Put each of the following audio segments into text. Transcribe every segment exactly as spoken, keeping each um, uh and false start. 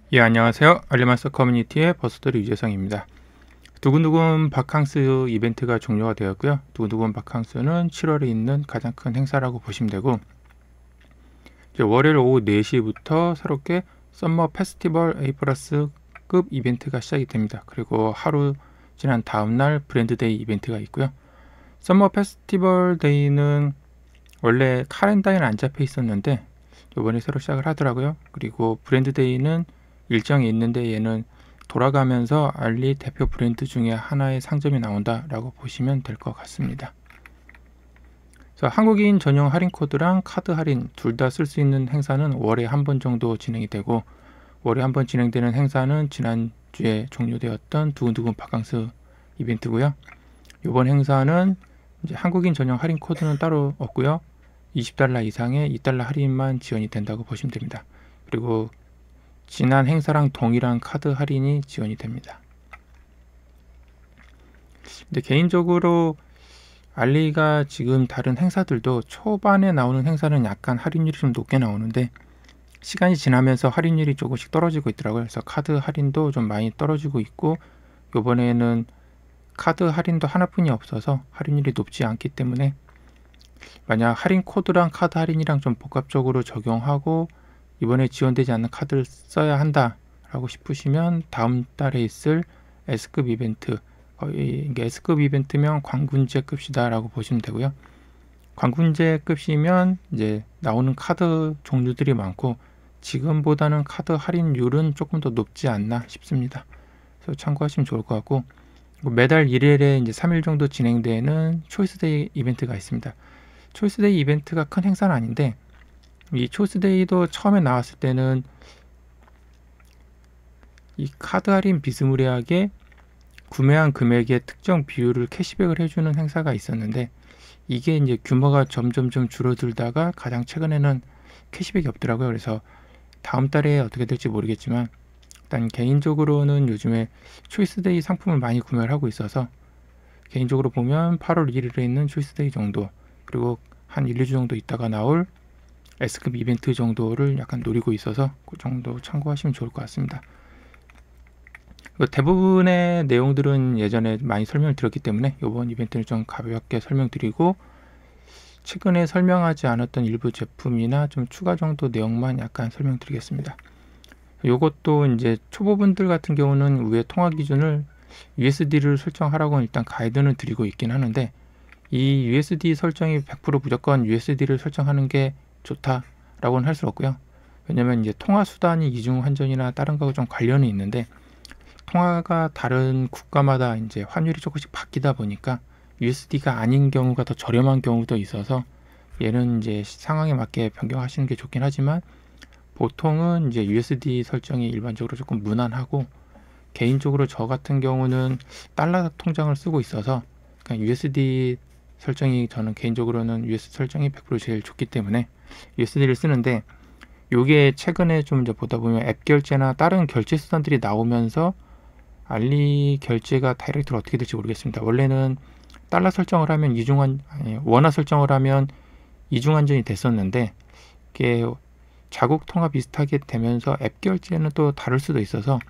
예, 안녕하세요. 알림마스터 커뮤니티의 버스터리 유재성입니다. 두근두근 바캉스 이벤트가 종료가 되었고요. 두근두근 바캉스는 칠월에 있는 가장 큰 행사라고 보시면 되고, 이제 월요일 오후 네 시부터 새롭게 썸머 페스티벌 A 플러스급 이벤트가 시작이 됩니다. 그리고 하루 지난 다음날 브랜드데이 이벤트가 있고요. 썸머 페스티벌 데이는 원래 카렌다에는 안 잡혀 있었는데 이번에 새로 시작을 하더라고요. 그리고 브랜드데이는 일정이 있는데 얘는 돌아가면서 알리 대표 브랜드 중에 하나의 상점이 나온다라고 보시면 될 것 같습니다. 그래서 한국인 전용 할인 코드랑 카드 할인 둘 다 쓸 수 있는 행사는 월에 한 번 정도 진행이 되고, 월에 한 번 진행되는 행사는 지난주에 종료되었던 두근두근 바캉스 이벤트고요. 이번 행사는 이제 한국인 전용 할인 코드는 따로 없고요. 이십 달러 이상의 이 달러 할인만 지원이 된다고 보시면 됩니다. 그리고 지난 행사랑 동일한 카드 할인이 지원이 됩니다. 근데 개인적으로 알리가 지금 다른 행사들도 초반에 나오는 행사는 약간 할인율이 좀 높게 나오는데 시간이 지나면서 할인율이 조금씩 떨어지고 있더라고요. 그래서 카드 할인도 좀 많이 떨어지고 있고, 이번에는 카드 할인도 하나뿐이 없어서 할인율이 높지 않기 때문에 만약 할인 코드랑 카드 할인이랑 좀 복합적으로 적용하고 이번에 지원되지 않는 카드를 써야 한다 라고 싶으시면 다음 달에 있을 S급 이벤트, 거의 이게 S급 이벤트면 관군제 급이다 라고 보시면 되고요. 관군제 급이면 이제 나오는 카드 종류들이 많고 지금보다는 카드 할인율은 조금 더 높지 않나 싶습니다. 그래서 참고하시면 좋을 것 같고, 매달 일 일에 이제 삼 일 정도 진행되는 초이스데이 이벤트가 있습니다. 초이스데이 이벤트가 큰 행사는 아닌데 이 초이스데이도 처음에 나왔을 때는 이 카드 할인 비스무리하게 구매한 금액의 특정 비율을 캐시백을 해주는 행사가 있었는데 이게 이제 규모가 점점 좀 줄어들다가 가장 최근에는 캐시백이 없더라고요. 그래서 다음 달에 어떻게 될지 모르겠지만 일단 개인적으로는 요즘에 초이스데이 상품을 많이 구매를 하고 있어서 개인적으로 보면 팔월 일 일에 있는 초이스데이 정도, 그리고 한 일, 이 주 정도 있다가 나올 S급 이벤트 정도를 약간 노리고 있어서 그 정도 참고하시면 좋을 것 같습니다. 대부분의 내용들은 예전에 많이 설명을 드렸기 때문에 이번 이벤트는 좀 가볍게 설명드리고, 최근에 설명하지 않았던 일부 제품이나 좀 추가 정도 내용만 약간 설명드리겠습니다. 이것도 이제 초보분들 같은 경우는 위에 통화 기준을 유에스디를 설정하라고 일단 가이드는 드리고 있긴 하는데, 이 유에스디 설정이 백 퍼센트 무조건 유에스디를 설정하는 게 좋다라고는 할 수 없고요. 왜냐면 이제 통화 수단이 이중 환전이나 다른 거하고 좀 관련이 있는데 통화가 다른 국가마다 이제 환율이 조금씩 바뀌다 보니까 유에스디가 아닌 경우가 더 저렴한 경우도 있어서 얘는 이제 상황에 맞게 변경하시는 게 좋긴 하지만 보통은 이제 유에스디 설정이 일반적으로 조금 무난하고, 개인적으로 저 같은 경우는 달러 통장을 쓰고 있어서 그냥 유에스디 설정이 저는 개인적으로는 유에스디 설정이 백 퍼센트 제일 좋기 때문에 유에스디를 쓰는데, 요게 최근에 좀 이제 보다 보면 앱 결제나 다른 결제 수단들이 나오면서 알리 결제가 다이렉트로 어떻게 될지 모르겠습니다. 원래는 달러 설정을 하면 이중환 아니 원화 설정을 하면 이중환전이 됐었는데 이게 자국 통화 비슷하게 되면서 앱 결제는 또 다를 수도 있어서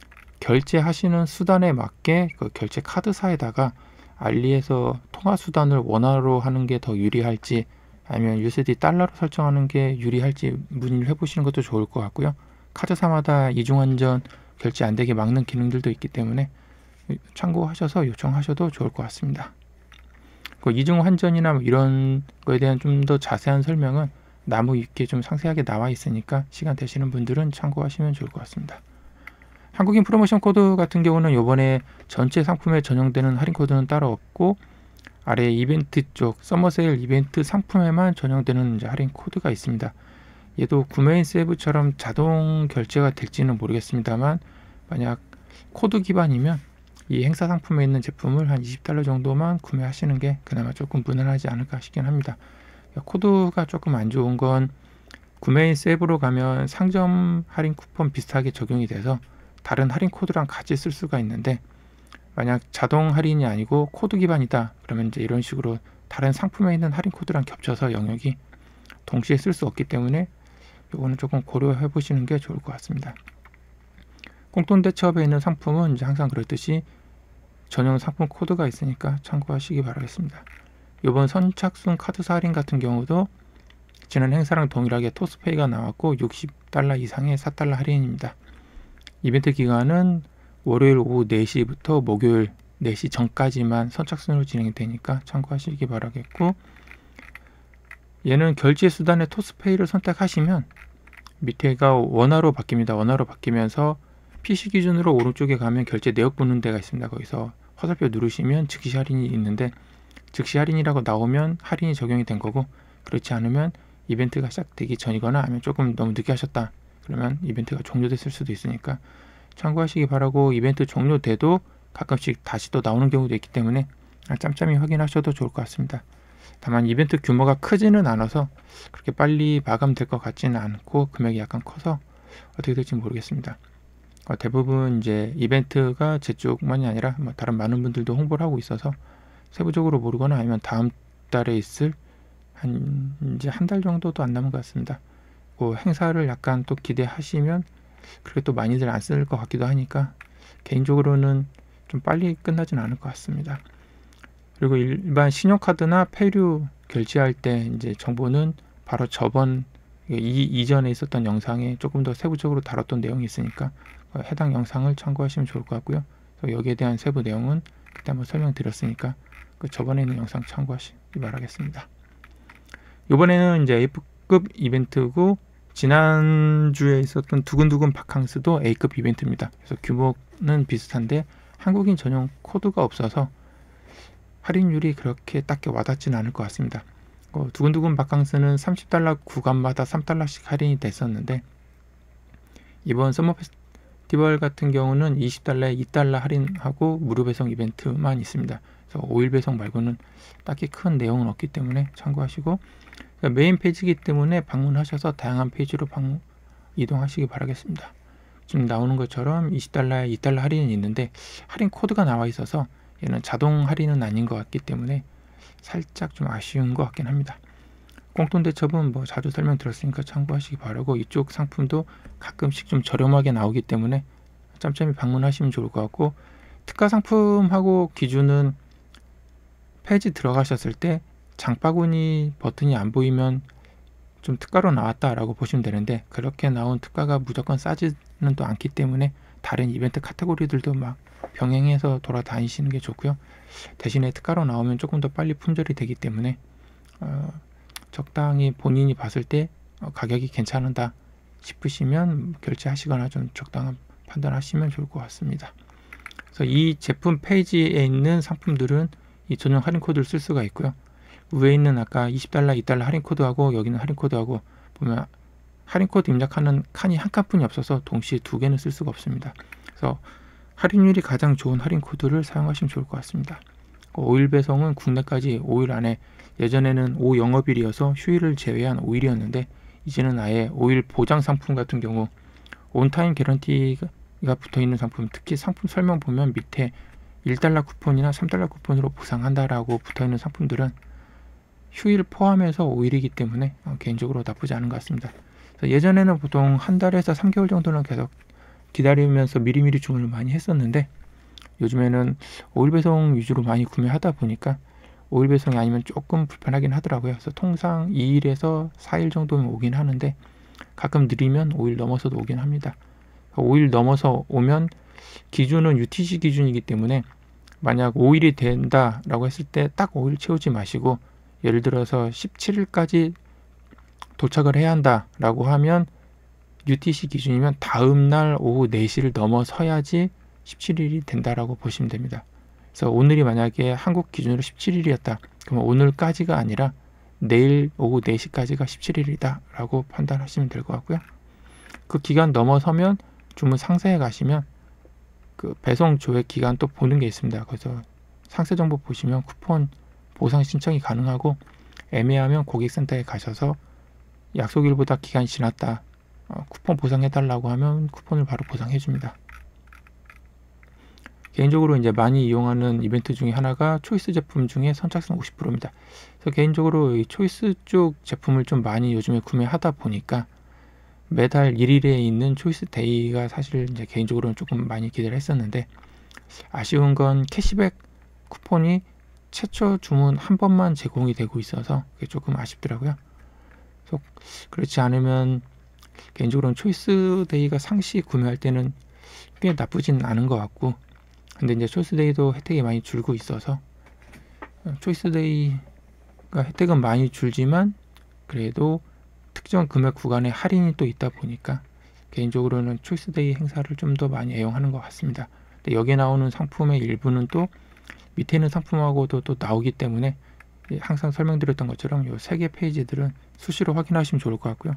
결제하시는 수단에 맞게 그 결제 카드사에다가 알리에서 통화 수단을 원화로 하는 게 더 유리할지 아니면 유에스디 달러로 설정하는 게 유리할지 문의를 해보시는 것도 좋을 것 같고요. 카드사마다 이중환전 결제 안 되게 막는 기능들도 있기 때문에 참고하셔서 요청하셔도 좋을 것 같습니다. 그 이중환전이나 뭐 이런 거에 대한 좀 더 자세한 설명은 나무 위키에 좀 상세하게 나와 있으니까 시간 되시는 분들은 참고하시면 좋을 것 같습니다. 한국인 프로모션 코드 같은 경우는 이번에 전체 상품에 전용되는 할인 코드는 따로 없고 아래 이벤트 쪽 서머세일 이벤트 상품에만 전용되는 이제 할인 코드가 있습니다. 얘도 구매인 세이브처럼 자동 결제가 될지는 모르겠습니다만 만약 코드 기반이면 이 행사 상품에 있는 제품을 한 이십 달러 정도만 구매하시는 게 그나마 조금 무난하지 않을까 싶긴 합니다. 코드가 조금 안 좋은 건 구매인 세이브로 가면 상점 할인 쿠폰 비슷하게 적용이 돼서 다른 할인 코드랑 같이 쓸 수가 있는데, 만약 자동 할인이 아니고 코드 기반이다 그러면 이제 이런 식으로 다른 상품에 있는 할인 코드랑 겹쳐서 영역이 동시에 쓸 수 없기 때문에 이거는 조금 고려해 보시는 게 좋을 것 같습니다. 공통대첩에 있는 상품은 이제 항상 그렇듯이 전용 상품 코드가 있으니까 참고하시기 바라겠습니다. 이번 선착순 카드사 할인 같은 경우도 지난 행사랑 동일하게 토스페이가 나왔고 육십 달러 이상의 사 달러 할인입니다. 이벤트 기간은 월요일 오후 네 시부터 목요일 네 시 전까지만 선착순으로 진행이 되니까 참고하시기 바라겠고, 얘는 결제 수단의 토스페이를 선택하시면 밑에가 원화로 바뀝니다. 원화로 바뀌면서 피씨 기준으로 오른쪽에 가면 결제 내역 보는 데가 있습니다. 거기서 화살표 누르시면 즉시 할인이 있는데, 즉시 할인이라고 나오면 할인이 적용이 된 거고, 그렇지 않으면 이벤트가 시작되기 전이거나 아니면 조금 너무 늦게 하셨다 그러면 이벤트가 종료됐을 수도 있으니까 참고하시기 바라고, 이벤트 종료돼도 가끔씩 다시 또 나오는 경우도 있기 때문에 짬짬이 확인하셔도 좋을 것 같습니다. 다만 이벤트 규모가 크지는 않아서 그렇게 빨리 마감될 것 같지는 않고 금액이 약간 커서 어떻게 될지 모르겠습니다. 어, 대부분 이제 이벤트가 제 쪽만이 아니라 뭐 다른 많은 분들도 홍보를 하고 있어서 세부적으로 모르거나 아니면 다음 달에 있을 한 이제 한 달 정도도 안 남은 것 같습니다. 그 행사를 약간 또 기대하시면 그렇게 또 많이들 안 쓸 것 같기도 하니까 개인적으로는 좀 빨리 끝나진 않을 것 같습니다. 그리고 일반 신용카드나 페이류 결제할 때 이제 정보는 바로 저번 이 이전에 있었던 영상에 조금 더 세부적으로 다뤘던 내용이 있으니까 해당 영상을 참고하시면 좋을 것 같고요. 여기에 대한 세부 내용은 그때 한번 설명드렸으니까 그 저번에 있는 영상 참고하시기 바라겠습니다. 이번에는 이제 F급 이벤트고, 지난주에 있었던 두근두근 바캉스도 A급 이벤트입니다. 그래서 규모는 비슷한데 한국인 전용 코드가 없어서 할인율이 그렇게 딱히 와닿지는 않을 것 같습니다. 어, 두근두근 바캉스는 삼십 달러 구간마다 삼 달러씩 할인이 됐었는데, 이번 서머 페스티벌 같은 경우는 이십 달러에 이 달러 할인하고 무료 배송 이벤트만 있습니다. 그래서 오 일 배송 말고는 딱히 큰 내용은 없기 때문에 참고하시고, 그러니까 메인 페이지이기 때문에 방문하셔서 다양한 페이지로 방문, 이동하시기 바라겠습니다. 지금 나오는 것처럼 이십 달러에 이 달러 할인이 있는데 할인 코드가 나와 있어서 얘는 자동 할인은 아닌 것 같기 때문에 살짝 좀 아쉬운 것 같긴 합니다. 공통대첩은 뭐 자주 설명드렸으니까 참고하시기 바라고, 이쪽 상품도 가끔씩 좀 저렴하게 나오기 때문에 짬짬이 방문하시면 좋을 것 같고, 특가 상품하고 기준은 페이지 들어가셨을 때 장바구니 버튼이 안 보이면 좀 특가로 나왔다라고 보시면 되는데, 그렇게 나온 특가가 무조건 싸지는 또 않기 때문에 다른 이벤트 카테고리들도 막 병행해서 돌아다니시는 게 좋고요. 대신에 특가로 나오면 조금 더 빨리 품절이 되기 때문에 어, 적당히 본인이 봤을 때 어, 가격이 괜찮다 싶으시면 결제하시거나 좀 적당한 판단하시면 좋을 것 같습니다. 그래서 이 제품 페이지에 있는 상품들은 이 전용 할인 코드를 쓸 수가 있고요. 위에 있는 아까 이십 달러, 이 달러 할인 코드하고 여기는 할인 코드하고 보면 할인 코드 입력하는 칸이 한 칸뿐이 없어서 동시에 두 개는 쓸 수가 없습니다. 그래서 할인율이 가장 좋은 할인 코드를 사용하시면 좋을 것 같습니다. 오 일 배송은 국내까지 오 일 안에, 예전에는 오후 영업일이어서 휴일을 제외한 오 일이었는데 이제는 아예 오 일 보장 상품 같은 경우 온타임 개런티가 붙어있는 상품, 특히 상품 설명 보면 밑에 일 달러 쿠폰이나 삼 달러 쿠폰으로 보상한다라고 붙어있는 상품들은 휴일 포함해서 오 일이기 때문에 개인적으로 나쁘지 않은 것 같습니다. 예전에는 보통 한 달에서 삼 개월 정도는 계속 기다리면서 미리미리 주문을 많이 했었는데, 요즘에는 오 일 배송 위주로 많이 구매하다 보니까 오 일 배송이 아니면 조금 불편하긴 하더라고요. 그래서 통상 이 일에서 사 일 정도는 오긴 하는데 가끔 느리면 오 일 넘어서도 오긴 합니다. 오 일 넘어서 오면 기준은 유티씨 기준이기 때문에 만약 오 일이 된다라고 했을 때 딱 오 일 채우지 마시고, 예를 들어서 십칠 일까지 도착을 해야 한다라고 하면 유티씨 기준이면 다음날 오후 네 시를 넘어서야지 십칠 일이 된다라고 보시면 됩니다. 그래서 오늘이 만약에 한국 기준으로 십칠 일이었다. 그러면 오늘까지가 아니라 내일 오후 네 시까지가 십칠 일이다 라고 판단하시면 될 것 같고요. 그 기간 넘어서면 주문 상세에 가시면 그 배송 조회 기간 또 보는 게 있습니다. 그래서 상세 정보 보시면 쿠폰 보상 신청이 가능하고, 애매하면 고객센터에 가셔서 약속일보다 기간이 지났다, 어, 쿠폰 보상해달라고 하면 쿠폰을 바로 보상해줍니다. 개인적으로 이제 많이 이용하는 이벤트 중에 하나가 초이스 제품 중에 선착순 오십 퍼센트입니다. 그래서 개인적으로 이 초이스 쪽 제품을 좀 많이 요즘에 구매하다 보니까 매달 일 일에 있는 초이스 데이가 사실 이제 개인적으로는 조금 많이 기대를 했었는데, 아쉬운 건 캐시백 쿠폰이 최초 주문 한 번만 제공이 되고 있어서 그게 조금 아쉽더라고요. 그래서 그렇지 않으면 개인적으로는 초이스 데이가 상시 구매할 때는 꽤 나쁘진 않은 것 같고, 근데 이제 초이스 데이도 혜택이 많이 줄고 있어서 초이스 데이가 혜택은 많이 줄지만 그래도 특정 금액 구간에 할인이 또 있다 보니까 개인적으로는 초이스 데이 행사를 좀 더 많이 애용하는 것 같습니다. 근데 여기에 나오는 상품의 일부는 또 밑에 있는 상품하고도 또 나오기 때문에 항상 설명드렸던 것처럼 이 세 개 페이지들은 수시로 확인하시면 좋을 것 같고요.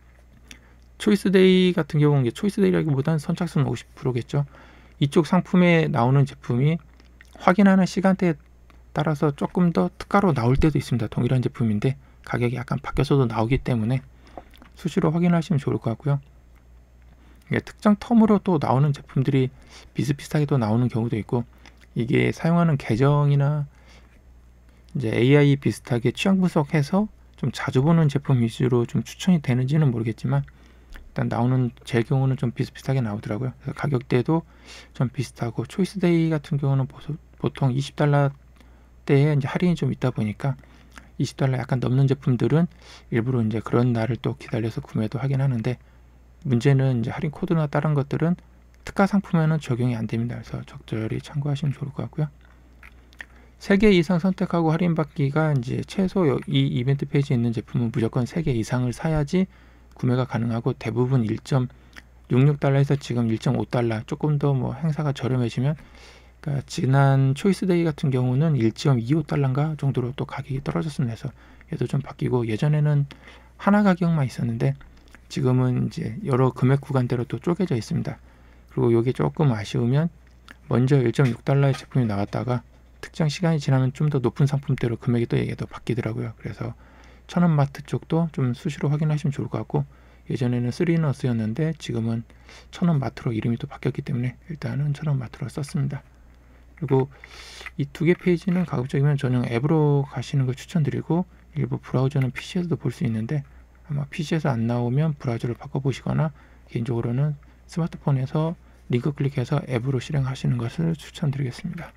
초이스데이 같은 경우는 초이스데이라기보다는 선착순 오십 퍼센트겠죠. 이쪽 상품에 나오는 제품이 확인하는 시간대에 따라서 조금 더 특가로 나올 때도 있습니다. 동일한 제품인데 가격이 약간 바뀌어서도 나오기 때문에 수시로 확인하시면 좋을 것 같고요. 특정 텀으로 또 나오는 제품들이 비슷비슷하게 또 나오는 경우도 있고, 이게 사용하는 계정이나 이제 에이아이 비슷하게 취향 분석해서 좀 자주 보는 제품 위주로 좀 추천이 되는지는 모르겠지만 일단 나오는 제 경우는 좀 비슷비슷하게 나오더라고요. 그래서 가격대도 좀 비슷하고, 초이스데이 같은 경우는 보통 이십 달러대에 이제 할인이 좀 있다 보니까 이십 달러 약간 넘는 제품들은 일부러 이제 그런 날을 또 기다려서 구매도 하긴 하는데, 문제는 이제 할인 코드나 다른 것들은 특가 상품에는 적용이 안 됩니다. 그래서 적절히 참고하시면 좋을 것 같고요. 세 개 이상 선택하고 할인받기가 이제 최소 이 이벤트 페이지에 있는 제품은 무조건 세 개 이상을 사야지 구매가 가능하고, 대부분 일 점 육육 달러에서 지금 일 점 오 달러, 조금 더 뭐 행사가 저렴해지면, 그러니까 지난 초이스데이 같은 경우는 일 점 이오 달러인가 정도로 또 가격이 떨어졌습니다. 그래서 얘도 좀 바뀌고, 예전에는 하나 가격만 있었는데 지금은 이제 여러 금액 구간대로 또 쪼개져 있습니다. 그리고 이게 조금 아쉬우면 먼저 일 점 육 달러의 제품이 나왔다가 특정 시간이 지나면 좀 더 높은 상품대로 금액이 또 얘도 바뀌더라고요. 그래서 천원마트 쪽도 좀 수시로 확인하시면 좋을 것 같고, 예전에는 쓰리너스였는데 지금은 천원마트로 이름이 또 바뀌었기 때문에 일단은 천원마트로 썼습니다. 그리고 이 두 개 페이지는 가급적이면 전용 앱으로 가시는 걸 추천드리고, 일부 브라우저는 피시에서도 볼 수 있는데 아마 피시에서 안 나오면 브라우저를 바꿔보시거나 개인적으로는 스마트폰에서 링크 클릭해서 앱으로 실행하시는 것을 추천드리겠습니다.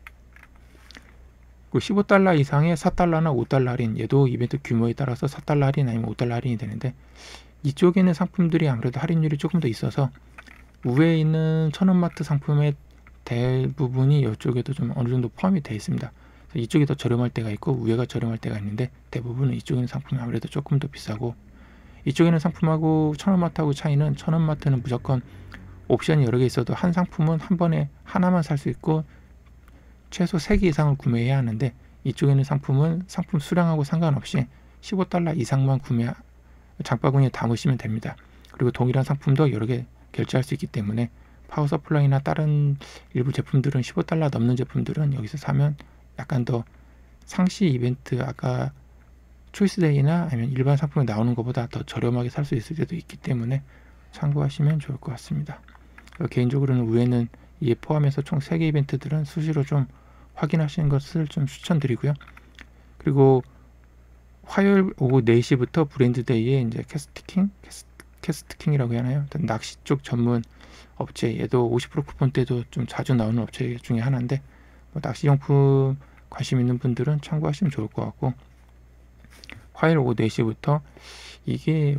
십오 달러 이상의 사 달러나 오 달러 할인, 얘도 이벤트 규모에 따라서 사 달러 할인 아니면 오 달러 할인이 되는데, 이쪽에 있는 상품들이 아무래도 할인율이 조금 더 있어서 위에 있는 천원마트 상품의 대부분이 이쪽에도 좀 어느 정도 포함이 되어 있습니다. 이쪽이 더 저렴할 때가 있고 위에가 저렴할 때가 있는데, 대부분은 이쪽에 있는 상품이 아무래도 조금 더 비싸고, 이쪽에 있는 상품하고 천원마트하고 차이는, 천원마트는 무조건 옵션이 여러 개 있어도 한 상품은 한 번에 하나만 살 수 있고 최소 세 개 이상을 구매해야 하는데, 이쪽에 있는 상품은 상품 수량하고 상관없이 십오 달러 이상만 구매 장바구니에 담으시면 됩니다. 그리고 동일한 상품도 여러 개 결제할 수 있기 때문에 파워 서플라이나 다른 일부 제품들은 십오 달러 넘는 제품들은 여기서 사면 약간 더 상시 이벤트, 아까 초이스데이나 아니면 일반 상품에 나오는 것보다 더 저렴하게 살 수 있을 때도 있기 때문에 참고하시면 좋을 것 같습니다. 개인적으로는 위에는 이에 포함해서 총 세 개 이벤트들은 수시로 좀 확인하시는 것을 좀 추천드리고요. 그리고 화요일 오후 네 시부터 브랜드데이에 이제 캐스트킹, 캐스트킹이라고 하나요? 낚시 쪽 전문 업체, 얘도 오십 퍼센트 쿠폰 때도 좀 자주 나오는 업체 중에 하나인데, 뭐 낚시용품 관심 있는 분들은 참고하시면 좋을 것 같고, 화요일 오후 네 시부터 이게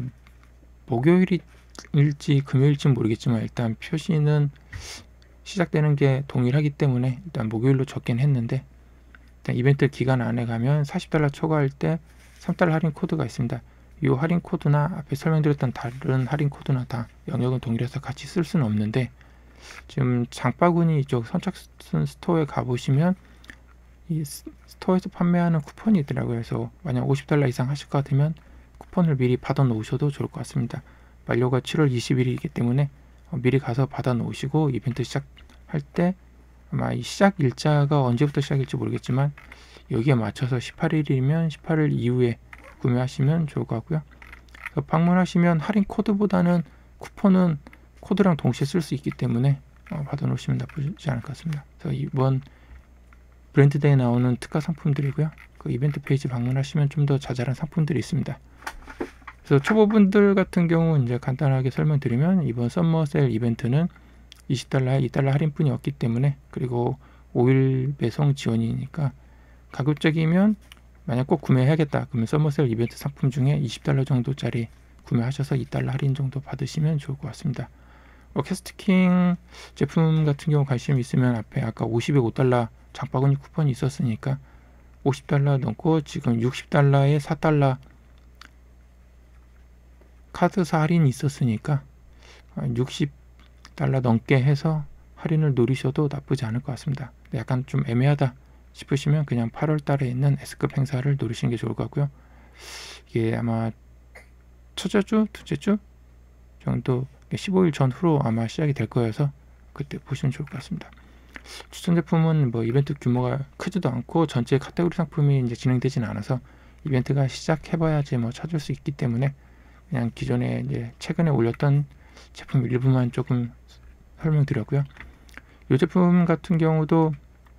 목요일일지 금요일일지 모르겠지만 일단 표시는 시작되는 게 동일하기 때문에 일단 목요일로 적긴 했는데, 일단 이벤트 기간 안에 가면 사십 달러 초과할 때 삼 달러 할인 코드가 있습니다. 이 할인 코드나 앞에 설명드렸던 다른 할인 코드나 다 영역은 동일해서 같이 쓸 수는 없는데, 지금 장바구니 이쪽 선착순 스토어에 가보시면 이 스토어에서 판매하는 쿠폰이 있더라고요. 그래서 만약 오십 달러 이상 하실 것 같으면 쿠폰을 미리 받아 놓으셔도 좋을 것 같습니다. 만료가 칠월 이십일이기 때문에 미리 가서 받아 놓으시고, 이벤트 시작할 때 아마 이 시작 일자가 언제부터 시작일지 모르겠지만 여기에 맞춰서 십팔 일이면 십팔 일 이후에 구매하시면 좋을 것 같고요. 방문하시면 할인 코드보다는 쿠폰은 코드랑 동시에 쓸 수 있기 때문에 어, 받아 놓으시면 나쁘지 않을 것 같습니다. 그래서 이번 브랜드데이에 나오는 특가 상품들이고요. 그 이벤트 페이지 방문하시면 좀 더 자잘한 상품들이 있습니다. 그래서 초보분들 같은 경우 이제 간단하게 설명드리면 이번 썸머세일 이벤트는 이십 달러에 이 달러 할인뿐이 없기 때문에, 그리고 오 일 배송 지원이니까 가급적이면 만약 꼭 구매해야겠다 그러면 썸머세일 이벤트 상품 중에 이십 달러 정도짜리 구매하셔서 이 달러 할인 정도 받으시면 좋을 것 같습니다. 어, 캐스트킹 제품 같은 경우 관심 있으면 앞에 아까 오십에 오 달러 장바구니 쿠폰이 있었으니까 오십 달러 넘고 지금 육십 달러에 사 달러 카드사 할인이 있었으니까 육십 달러 넘게 해서 할인을 노리셔도 나쁘지 않을 것 같습니다. 약간 좀 애매하다 싶으시면 그냥 팔월 달에 있는 S급 행사를 노리시는 게 좋을 것 같고요. 이게 아마 첫째 주, 둘째 주 정도 십오 일 전후로 아마 시작이 될 거여서 그때 보시면 좋을 것 같습니다. 추천 제품은 뭐 이벤트 규모가 크지도 않고 전체 카테고리 상품이 이제 진행되진 않아서 이벤트가 시작해봐야지 뭐 찾을 수 있기 때문에 그냥 기존에 이제 최근에 올렸던 제품 일부만 조금 설명드렸고요. 이 제품 같은 경우도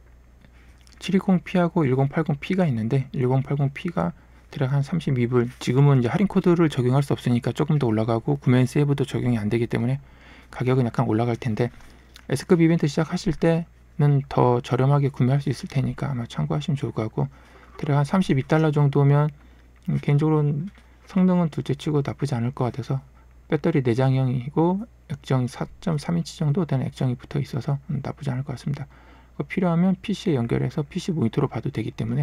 칠백이십 피하고 천팔십 피가 있는데 천팔십 피가 대략 한 삼십이 불, 지금은 이제 할인 코드를 적용할 수 없으니까 조금 더 올라가고 구매 세이브도 적용이 안 되기 때문에 가격은 약간 올라갈 텐데 S급 이벤트 시작하실 때는 더 저렴하게 구매할 수 있을 테니까 아마 참고하시면 좋을 것 같고, 대략 한 삼십이 달러 정도면 음, 개인적으로는 성능은 둘째 치고 나쁘지 않을 것 같아서 배터리 내장형이고 액정 사 점 삼 인치 정도 되는 액정이 붙어 있어서 음, 나쁘지 않을 것 같습니다. 필요하면 피시에 연결해서 피시 모니터로 봐도 되기 때문에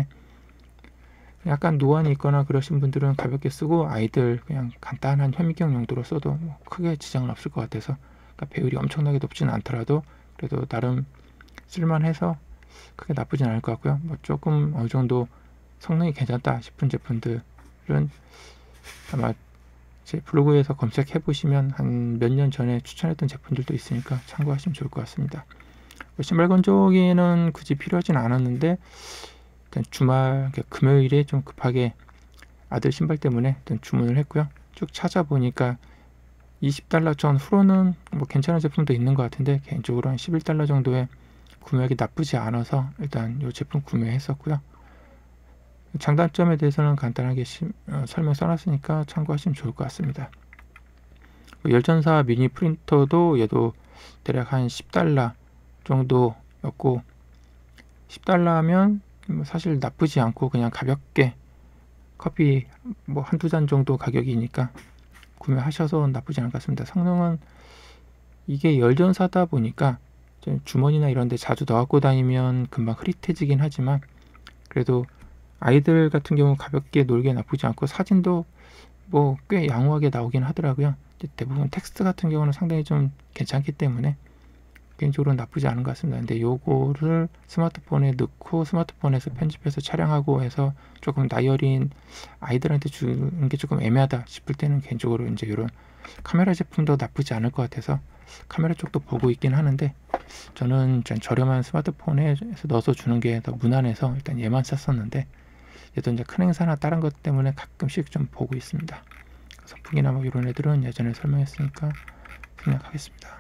약간 노안이 있거나 그러신 분들은 가볍게 쓰고 아이들 그냥 간단한 현미경 용도로 써도 뭐 크게 지장은 없을 것 같아서, 그러니까 배율이 엄청나게 높지는 않더라도 그래도 나름 쓸만해서 크게 나쁘진 않을 것 같고요. 뭐 조금 어느 정도 성능이 괜찮다 싶은 제품들은 아마 제 블로그에서 검색해 보시면 한 몇 년 전에 추천했던 제품들도 있으니까 참고하시면 좋을 것 같습니다. 신발 건조기는 굳이 필요하진 않았는데 주말 금요일에 좀 급하게 아들 신발 때문에 주문을 했고요. 쭉 찾아보니까 이십 달러 전후로는 뭐 괜찮은 제품도 있는 것 같은데 개인적으로 한 십일 달러 정도에 구매하기 나쁘지 않아서 일단 이 제품 구매했었고요. 장단점에 대해서는 간단하게 시, 어, 설명 써놨으니까 참고하시면 좋을 것 같습니다. 열전사 미니 프린터도 얘도 대략 한 십 달러 정도였고, 십 달러면 사실 나쁘지 않고 그냥 가볍게 커피 뭐 한두 잔 정도 가격이니까 구매하셔서 나쁘지 않을 것 같습니다. 성능은 이게 열전사다 보니까 주머니나 이런 데 자주 넣어갖고 다니면 금방 흐릿해지긴 하지만 그래도 아이들 같은 경우 가볍게 놀기에 나쁘지 않고 사진도 뭐 꽤 양호하게 나오긴 하더라고요. 대부분 텍스트 같은 경우는 상당히 좀 괜찮기 때문에 개인적으로 나쁘지 않은 것 같습니다. 근데 요거를 스마트폰에 넣고 스마트폰에서 편집해서 촬영하고 해서 조금 나이 어린 아이들한테 주는 게 조금 애매하다 싶을 때는 개인적으로 이제 이런 카메라 제품도 나쁘지 않을 것 같아서 카메라 쪽도 보고 있긴 하는데 저는 좀 저렴한 스마트폰에 넣어서 주는 게 더 무난해서 일단 얘만 샀었는데 얘도 이제 큰 행사나 다른 것 때문에 가끔씩 좀 보고 있습니다. 선풍기나 뭐 이런 애들은 예전에 설명했으니까 생략하겠습니다.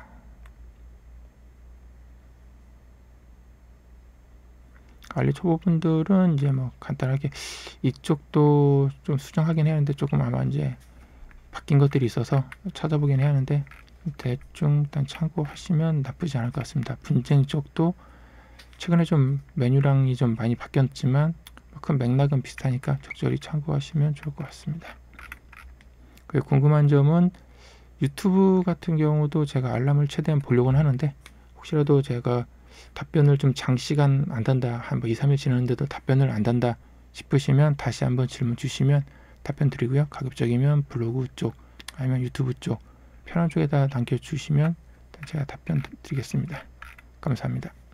관리 초보분들은 이제 뭐 간단하게 이쪽도 좀 수정하긴 해야 하는데 조금 아마 이제 바뀐 것들이 있어서 찾아보긴 해야 하는데 대충 일단 참고하시면 나쁘지 않을 것 같습니다. 분쟁 쪽도 최근에 좀 메뉴량이 좀 많이 바뀌었지만 큰 맥락은 비슷하니까 적절히 참고하시면 좋을 것 같습니다. 그리고 궁금한 점은 유튜브 같은 경우도 제가 알람을 최대한 보려고는 하는데 혹시라도 제가 답변을 좀 장시간 안 단다, 한 뭐 이, 삼 일 지났는데도 답변을 안 단다 싶으시면 다시 한번 질문 주시면 답변 드리고요. 가급적이면 블로그 쪽 아니면 유튜브 쪽 편한 쪽에다 남겨주시면 제가 답변 드리겠습니다. 감사합니다.